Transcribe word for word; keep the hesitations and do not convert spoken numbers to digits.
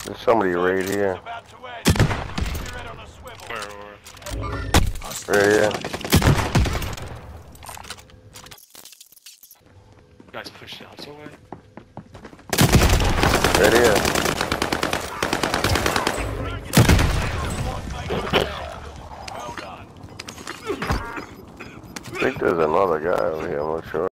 There's somebody right here. Where, where? Right here. Guys, push the house away. Right here. I think there's another guy over here, I'm not sure.